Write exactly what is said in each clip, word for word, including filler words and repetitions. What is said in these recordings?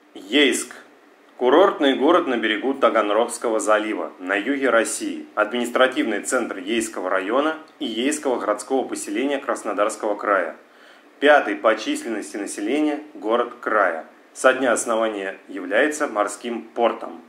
Ейск. Курортный город на берегу Таганрогского залива, на юге России, административный центр Ейского района и Ейского городского поселения Краснодарского края. Пятый по численности населения город края. Со дня основания является морским портом.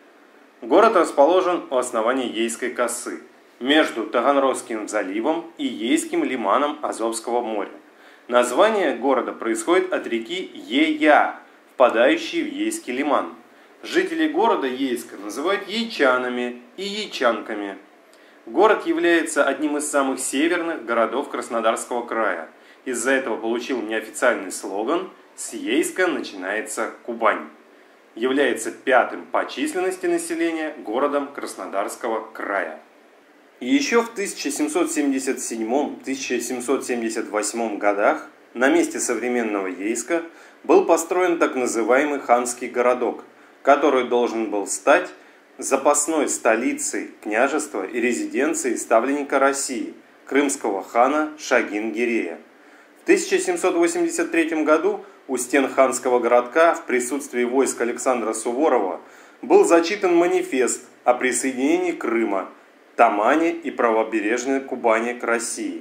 Город расположен у основания Ейской косы, между Таганрогским заливом и Ейским лиманом Азовского моря. Название города происходит от реки Ея, впадающей в Ейский лиман. Жители города Ейска называют ейчанами и ейчанками. Город является одним из самых северных городов Краснодарского края. Из-за этого получил неофициальный слоган «С Ейска начинается Кубань». Является пятым по численности населения городом Краснодарского края. И еще в тысяча семьсот семьдесят седьмом — тысяча семьсот семьдесят восьмом годах на месте современного Ейска был построен так называемый ханский городок, который должен был стать запасной столицей княжества и резиденцией ставленника России, крымского хана Шагин-Гирея. В тысяча семьсот восемьдесят третьем году у стен ханского городка в присутствии войск Александра Суворова был зачитан манифест о присоединении Крыма, Тамани и правобережной Кубани к России.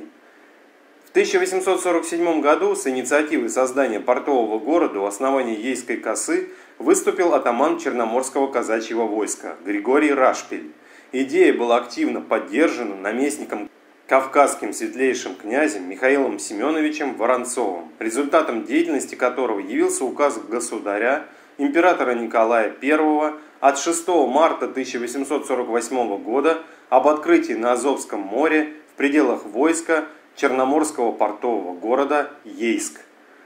В тысяча восемьсот сорок седьмом году с инициативой создания портового города у основания Ейской косы выступил атаман Черноморского казачьего войска Григорий Рашпиль. Идея была активно поддержана наместником кавказским светлейшим князем Михаилом Семеновичем Воронцовым, результатом деятельности которого явился указ государя императора Николая Первого от шестого марта тысяча восемьсот сорок восьмого года об открытии на Азовском море в пределах войска Черноморского портового города Ейск.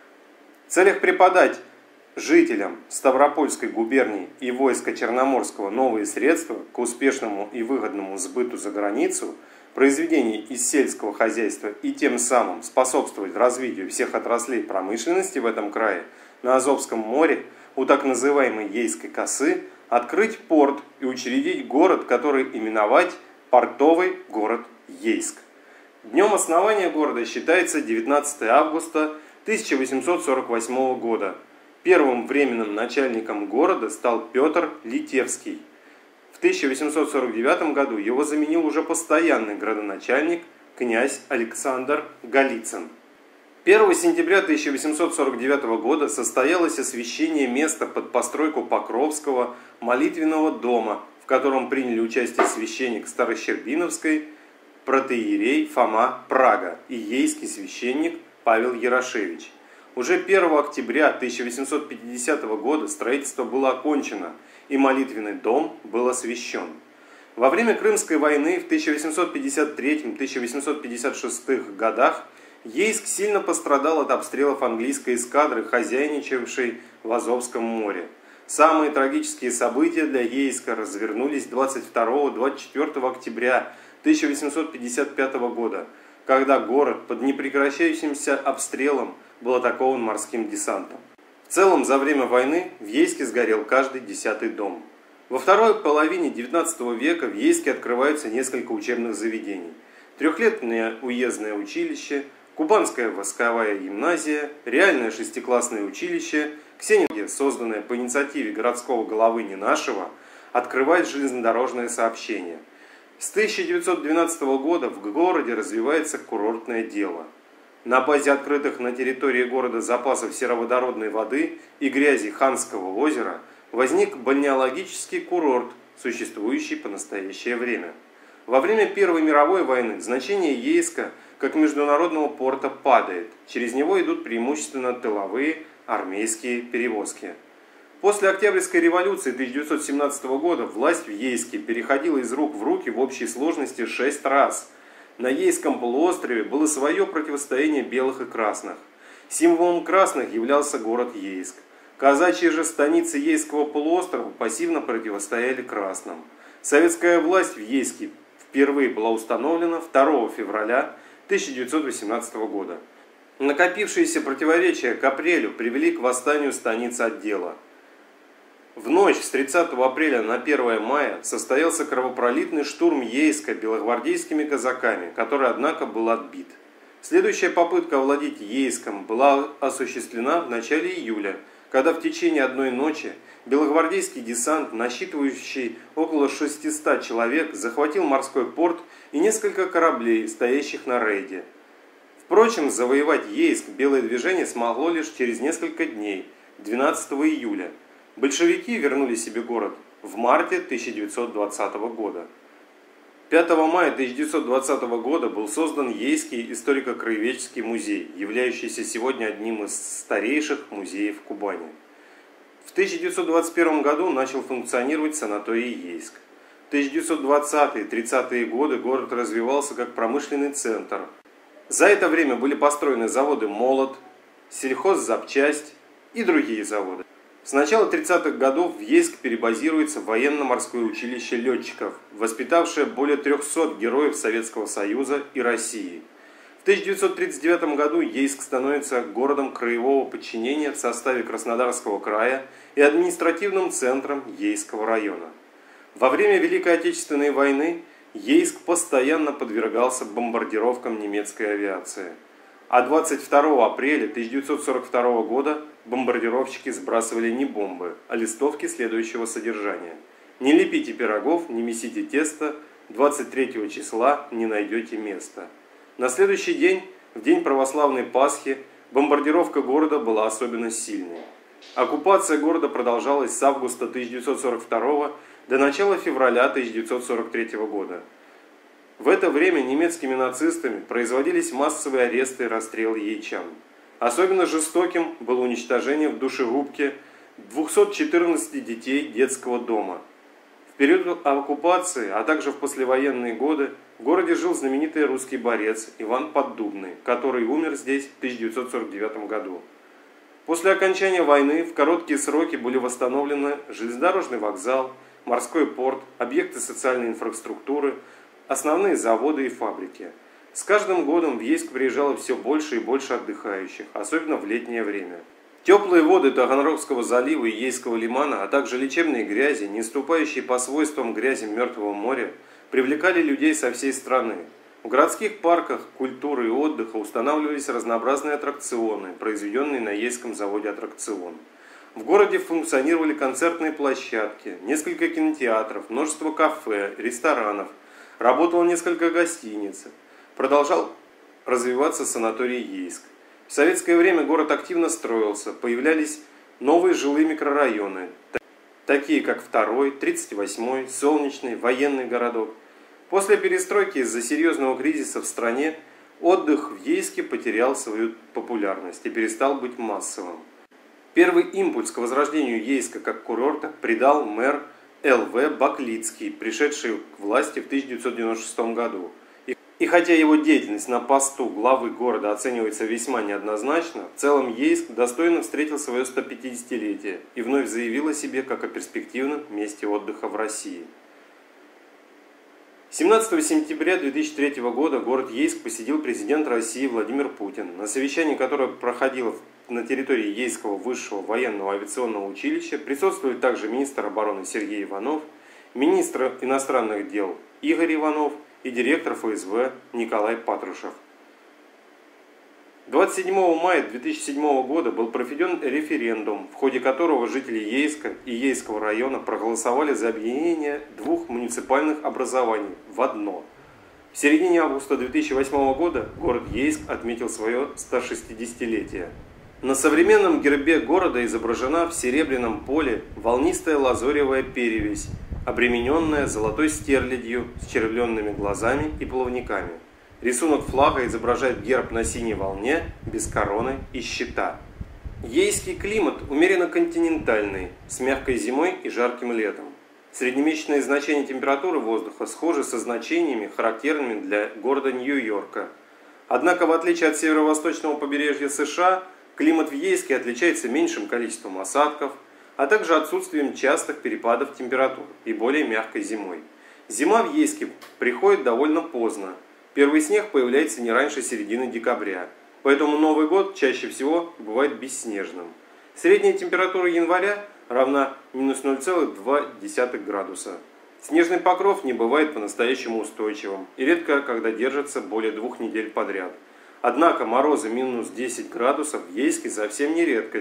В целях преподать жителям Ставропольской губернии и войска Черноморского новые средства к успешному и выгодному сбыту за границу, произведений из сельского хозяйства и тем самым способствовать развитию всех отраслей промышленности в этом крае, на Азовском море у так называемой Ейской косы открыть порт и учредить город, который именовать портовый город Ейск. Днем основания города считается девятнадцатое августа тысяча восемьсот сорок восьмого года. Первым временным начальником города стал Петр Литевский. В тысяча восемьсот сорок девятом году его заменил уже постоянный градоначальник князь Александр Голицын. первого сентября тысяча восемьсот сорок девятого года состоялось освящение места под постройку Покровского молитвенного дома, в котором приняли участие священник Старощербиновской, протоиерей Фома Прага и ейский священник Павел Ярошевич. Уже первого октября тысяча восемьсот пятидесятого года строительство было окончено, и молитвенный дом был освящен. Во время Крымской войны в тысяча восемьсот пятьдесят третьем — тысяча восемьсот пятьдесят шестом годах Ейск сильно пострадал от обстрелов английской эскадры, хозяйничавшей в Азовском море. Самые трагические события для Ейска развернулись двадцать второго — двадцать четвёртого октября тысяча восемьсот пятьдесят пятого года, когда город под непрекращающимся обстрелом был атакован морским десантом. В целом, за время войны в Ейске сгорел каждый десятый дом. Во второй половине девятнадцатого века в Ейске открываются несколько учебных заведений. Трехлетнее уездное училище, Кубанская восковая гимназия, реальное шестиклассное училище, Ксенинге, созданное по инициативе городского головы Ненашева, открывает железнодорожное сообщение. С тысяча девятьсот двенадцатого года в городе развивается курортное дело. На базе открытых на территории города запасов сероводородной воды и грязи Ханского озера возник бальнеологический курорт, существующий по настоящее время. Во время Первой мировой войны значение Ейска как международного порта падает, через него идут преимущественно тыловые армейские перевозки. После Октябрьской революции тысяча девятьсот семнадцатого года власть в Ейске переходила из рук в руки в общей сложности шесть раз. На Ейском полуострове было свое противостояние белых и красных. Символом красных являлся город Ейск. Казачьи же станицы Ейского полуострова пассивно противостояли красным. Советская власть в Ейске впервые была установлена второго февраля тысяча девятьсот восемнадцатого года. Накопившиеся противоречия к апрелю привели к восстанию станиц отдела. В ночь с тридцатого апреля на первое мая состоялся кровопролитный штурм Ейска белогвардейскими казаками, который, однако, был отбит. Следующая попытка овладеть Ейском была осуществлена в начале июля, когда в течение одной ночи белогвардейский десант, насчитывающий около шестисот человек, захватил морской порт и несколько кораблей, стоящих на рейде. Впрочем, завоевать Ейск белое движение смогло лишь через несколько дней, двенадцатого июля. Большевики вернули себе город в марте тысяча девятьсот двадцатого года. пятого мая тысяча девятьсот двадцатого года был создан Ейский историко-краеведческий музей, являющийся сегодня одним из старейших музеев Кубани. В тысяча девятьсот двадцать первом году начал функционировать санаторий Ейск. В тысяча девятьсот двадцатые-тридцатые годы город развивался как промышленный центр. За это время были построены заводы «Молот», сельхоззапчасть и другие заводы. С начала тридцатых годов в Ейск перебазируется военно-морское училище летчиков, воспитавшее более трёхсот героев Советского Союза и России. В тысяча девятьсот тридцать девятом году Ейск становится городом краевого подчинения в составе Краснодарского края и административным центром Ейского района. Во время Великой Отечественной войны Ейск постоянно подвергался бомбардировкам немецкой авиации. А двадцать второго апреля тысяча девятьсот сорок второго года бомбардировщики сбрасывали не бомбы, а листовки следующего содержания. «Не лепите пирогов, не месите тесто, двадцать третьего числа не найдете места». На следующий день, в день православной Пасхи, бомбардировка города была особенно сильной. Оккупация города продолжалась с августа тысяча девятьсот сорок второго до начала февраля тысяча девятьсот сорок третьего года. В это время немецкими нацистами производились массовые аресты и расстрелы ейчан. Особенно жестоким было уничтожение в душегубке двухсот четырнадцати детей детского дома. В период оккупации, а также в послевоенные годы, в городе жил знаменитый русский борец Иван Поддубный, который умер здесь в тысяча девятьсот сорок девятом году. После окончания войны в короткие сроки были восстановлены железнодорожный вокзал, морской порт, объекты социальной инфраструктуры, основные заводы и фабрики. С каждым годом в Ейск приезжало все больше и больше отдыхающих, особенно в летнее время. Теплые воды Таганрогского залива и Ейского лимана, а также лечебные грязи, не уступающие по свойствам грязи Мертвого моря, привлекали людей со всей страны. В городских парках культуры и отдыха устанавливались разнообразные аттракционы, произведенные на Ейском заводе «Аттракцион». В городе функционировали концертные площадки, несколько кинотеатров, множество кафе, ресторанов, работало несколько гостиниц. Продолжал развиваться санаторий Ейск. В советское время город активно строился, появлялись новые жилые микрорайоны, такие как второй, тридцать восьмой, Солнечный, Военный городок. После перестройки из-за серьезного кризиса в стране отдых в Ейске потерял свою популярность и перестал быть массовым. Первый импульс к возрождению Ейска как курорта придал мэр Эл Вэ Баклицкий, пришедший к власти в тысяча девятьсот девяносто шестом году. И, и хотя его деятельность на посту главы города оценивается весьма неоднозначно, в целом Ейск достойно встретил свое стопятидесятилетие и вновь заявил о себе как о перспективном месте отдыха в России. семнадцатого сентября две тысячи третьего года город Ейск посетил президент России Владимир Путин, на совещании, которое проходило на территории Ейского высшего военного авиационного училища, присутствует также министр обороны Сергей Иванов, министр иностранных дел Игорь Иванов и директор Эф Эс Бэ Николай Патрушев. двадцать седьмого мая две тысячи седьмого года был проведен референдум, в ходе которого жители Ейска и Ейского района проголосовали за объединение двух муниципальных образований в одно. В середине августа две тысячи восьмого года город Ейск отметил свое стошестидесятилетие. На современном гербе города изображена в серебряном поле волнистая лазоревая перевесь, обремененная золотой стерлядью с червленными глазами и плавниками. Рисунок флага изображает герб на синей волне, без короны и щита. Ейский климат умеренно континентальный, с мягкой зимой и жарким летом. Среднемесячные значения температуры воздуха схожи со значениями, характерными для города Нью-Йорка. Однако, в отличие от северо-восточного побережья США, климат в Ейске отличается меньшим количеством осадков, а также отсутствием частых перепадов температур и более мягкой зимой. Зима в Ейске приходит довольно поздно. Первый снег появляется не раньше середины декабря, поэтому Новый год чаще всего бывает бесснежным. Средняя температура января равна минус ноль целых два десятых градуса. Снежный покров не бывает по-настоящему устойчивым и редко когда держится более двух недель подряд. Однако морозы минус десять градусов в Ейске совсем не редкость.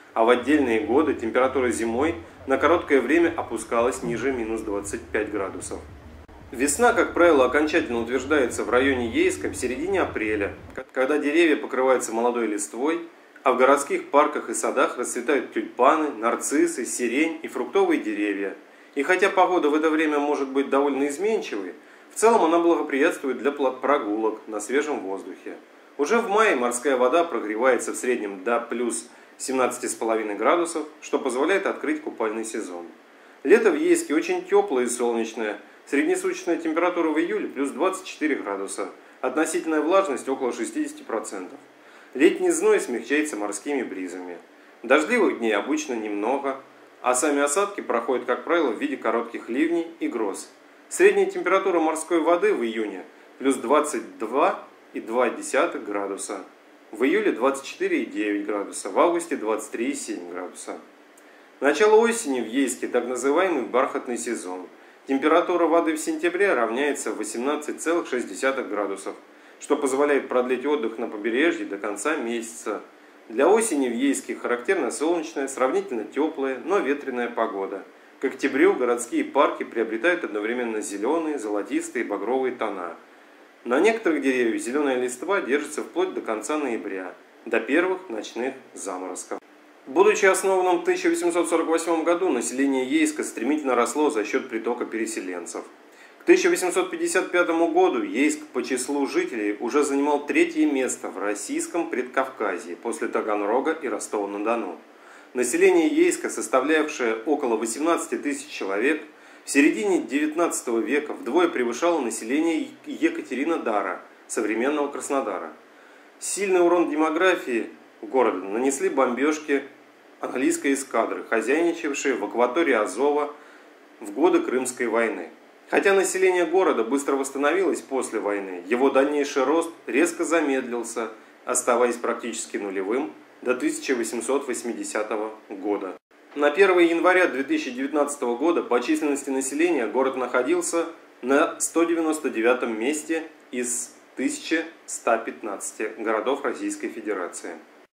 а в отдельные годы температура зимой на короткое время опускалась ниже минус двадцати пяти градусов. Весна, как правило, окончательно утверждается в районе Ейска в середине апреля, когда деревья покрываются молодой листвой, а в городских парках и садах расцветают тюльпаны, нарциссы, сирень и фруктовые деревья. И хотя погода в это время может быть довольно изменчивой, в целом она благоприятствует для прогулок на свежем воздухе. Уже в мае морская вода прогревается в среднем до плюс семнадцати с половиной градусов, что позволяет открыть купальный сезон. Лето в Ейске очень теплое и солнечное. Среднесуточная температура в июле плюс двадцать четыре градуса. Относительная влажность около шестидесяти процентов. Летний зной смягчается морскими бризами. Дождливых дней обычно немного, а сами осадки проходят, как правило, в виде коротких ливней и гроз. Средняя температура морской воды в июне плюс двадцать два и две десятых градуса. В июле двадцать четыре и девять градуса, в августе двадцать три и семь градуса. Начало осени в Ейске так называемый бархатный сезон. Температура воды в сентябре равняется восемнадцати целых шести десятых градусов, что позволяет продлить отдых на побережье до конца месяца. Для осени в Ейске характерна солнечная, сравнительно теплая, но ветреная погода. К октябрю городские парки приобретают одновременно зеленые, золотистые и багровые тона. На некоторых деревьях зеленая листва держится вплоть до конца ноября, до первых ночных заморозков. Будучи основанным в тысяча восемьсот сорок восьмом году, население Ейска стремительно росло за счет притока переселенцев. К тысяча восемьсот пятьдесят пятому году Ейск по числу жителей уже занимал третье место в российском Предкавказье после Таганрога и Ростова-на-Дону. Население Ейска, составлявшее около восемнадцати тысяч человек, в середине девятнадцатого века вдвое превышало население Екатеринодара, современного Краснодара. Сильный урон демографии города нанесли бомбежки английской эскадры, хозяйничавшие в акватории Азова в годы Крымской войны. Хотя население города быстро восстановилось после войны, его дальнейший рост резко замедлился, оставаясь практически нулевым до тысяча восемьсот восьмидесятого года. На первое января две тысячи девятнадцатого года по численности населения город находился на сто девяносто девятом месте из тысячи ста пятнадцати городов Российской Федерации.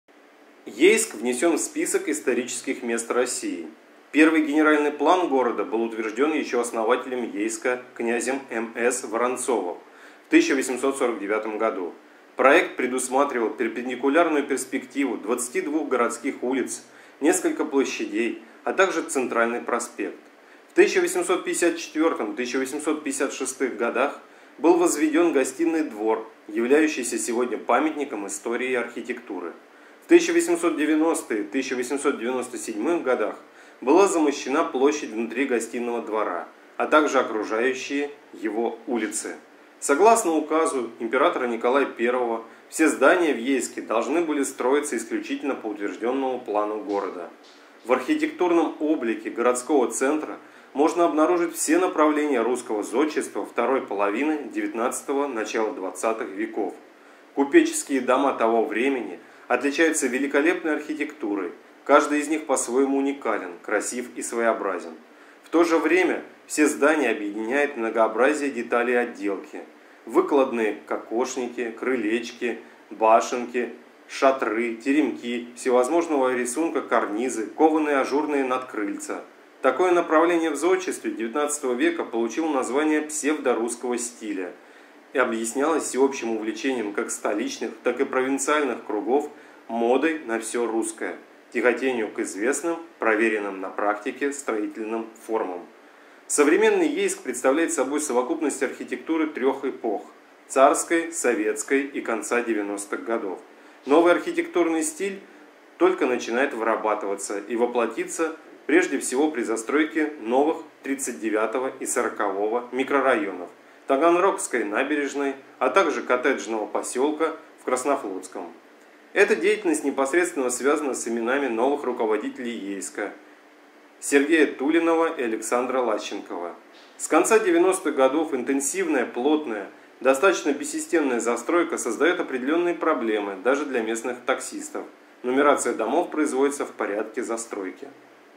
Ейск внесен в список исторических мест России. Первый генеральный план города был утвержден еще основателем Ейска князем М С Воронцовым в тысяча восемьсот сорок девятом году. Проект предусматривал перпендикулярную перспективу двадцати двух городских улиц, несколько площадей, а также центральный проспект. В тысяча восемьсот пятьдесят четвёртом — тысяча восемьсот пятьдесят шестом годах был возведен гостиный двор, являющийся сегодня памятником истории и архитектуры. В тысяча восемьсот девяностом — тысяча восемьсот девяносто седьмом годах была замощена площадь внутри гостиного двора, а также окружающие его улицы. Согласно указу императора Николая Первого, все здания в Ейске должны были строиться исключительно по утвержденному плану города. В архитектурном облике городского центра можно обнаружить все направления русского зодчества второй половины девятнадцатого – начала двадцатых веков. Купеческие дома того времени отличаются великолепной архитектурой, каждый из них по-своему уникален, красив и своеобразен. В то же время все здания объединяет многообразие деталей отделки. Выкладные кокошники, крылечки, башенки, шатры, теремки, всевозможного рисунка карнизы, кованые ажурные надкрыльца. Такое направление в зодчестве девятнадцатого века получило название псевдорусского стиля и объяснялось всеобщим увлечением как столичных, так и провинциальных кругов модой на все русское, тяготению к известным, проверенным на практике строительным формам. Современный Ейск представляет собой совокупность архитектуры трех эпох – царской, советской и конца девяностых годов. Новый архитектурный стиль только начинает вырабатываться и воплотиться прежде всего при застройке новых тридцать девятого и сорокового микрорайонов, Таганрогской набережной, а также коттеджного поселка в Краснофлотском. Эта деятельность непосредственно связана с именами новых руководителей Ейска – Сергея Тулинова и Александра Лащенкова. С конца девяностых годов интенсивная, плотная, достаточно бессистемная застройка создает определенные проблемы даже для местных таксистов. Нумерация домов производится в порядке застройки.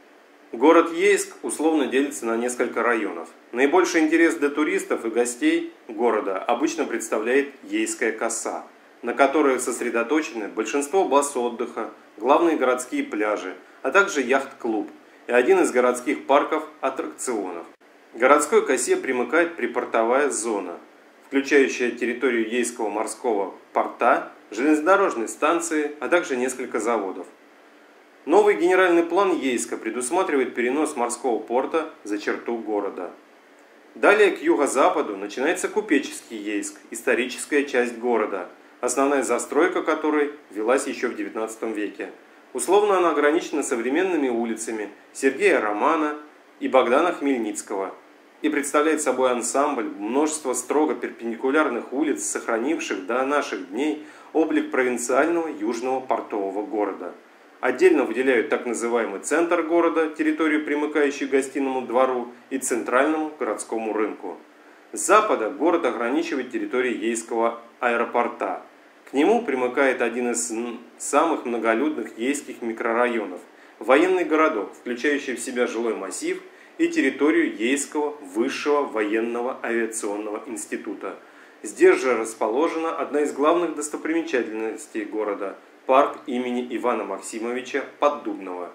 Город Ейск условно делится на несколько районов. Наибольший интерес для туристов и гостей города обычно представляет Ейская коса, на которой сосредоточены большинство баз отдыха, главные городские пляжи, а также яхт-клуб и один из городских парков аттракционов. К городской косе примыкает припортовая зона, включающая территорию Ейского морского порта, железнодорожные станции, а также несколько заводов. Новый генеральный план Ейска предусматривает перенос морского порта за черту города. Далее к юго-западу начинается купеческий Ейск, историческая часть города, основная застройка которой велась еще в девятнадцатом веке. Условно она ограничена современными улицами Сергея Романа и Богдана Хмельницкого и представляет собой ансамбль множества строго перпендикулярных улиц, сохранивших до наших дней облик провинциального южного портового города. Отдельно выделяют так называемый центр города, территорию, примыкающую к гостиному двору, и центральному городскому рынку. С запада город ограничивает территорию Ейского аэропорта. К нему примыкает один из самых многолюдных ейских микрорайонов – военный городок, включающий в себя жилой массив и территорию Ейского высшего военного авиационного института. Здесь же расположена одна из главных достопримечательностей города – парк имени Ивана Максимовича Поддубного.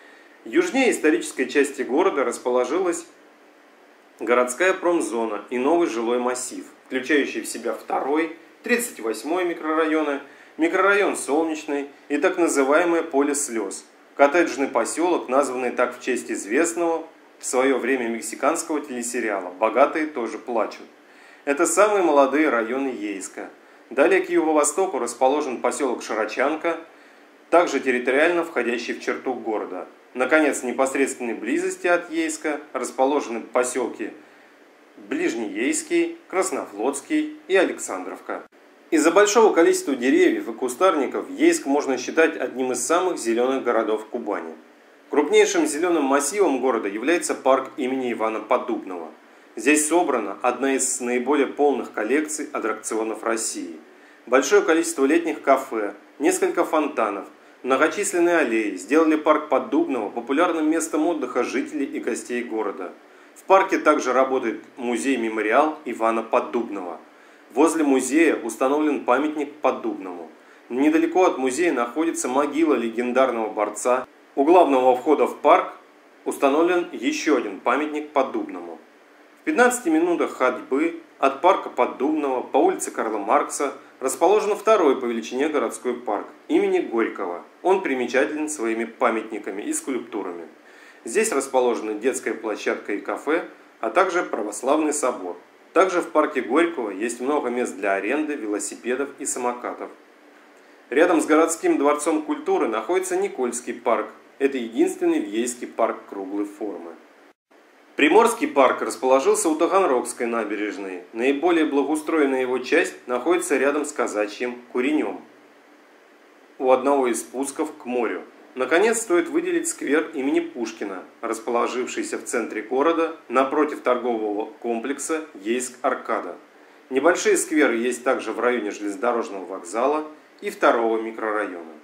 Южнее исторической части города расположилась городская промзона и новый жилой массив, включающий в себя второй, тридцать восьмой микрорайоны, микрорайон Солнечный и так называемое Поле слез, коттеджный поселок, названный так в честь известного в свое время мексиканского телесериала «Богатые тоже плачут». Это самые молодые районы Ейска. Далее к юго-востоку расположен поселок Широчанка, также территориально входящий в черту города. Наконец, в непосредственной близости от Ейска расположены поселки Ближнеейский, Краснофлотский и Александровка. Из-за большого количества деревьев и кустарников Ейск можно считать одним из самых зеленых городов Кубани. Крупнейшим зеленым массивом города является парк имени Ивана Поддубного. Здесь собрана одна из наиболее полных коллекций аттракционов России. Большое количество летних кафе, несколько фонтанов, многочисленные аллеи сделали парк Поддубного популярным местом отдыха жителей и гостей города. В парке также работает музей-мемориал Ивана Поддубного. Возле музея установлен памятник Поддубному. Недалеко от музея находится могила легендарного борца. У главного входа в парк установлен еще один памятник Поддубному. В пятнадцати минутах ходьбы от парка Поддубного по улице Карла Маркса расположен второй по величине городской парк имени Горького. Он примечателен своими памятниками и скульптурами. Здесь расположена детская площадка и кафе, а также православный собор. Также в парке Горького есть много мест для аренды велосипедов и самокатов. Рядом с городским дворцом культуры находится Никольский парк. Это единственный в Ейске парк круглой формы. Приморский парк расположился у Таганрогской набережной. Наиболее благоустроенная его часть находится рядом с казачьим Куренем, у одного из спусков к морю. Наконец, стоит выделить сквер имени Пушкина, расположившийся в центре города, напротив торгового комплекса Ейск-Аркада. Небольшие скверы есть также в районе железнодорожного вокзала и второго микрорайона.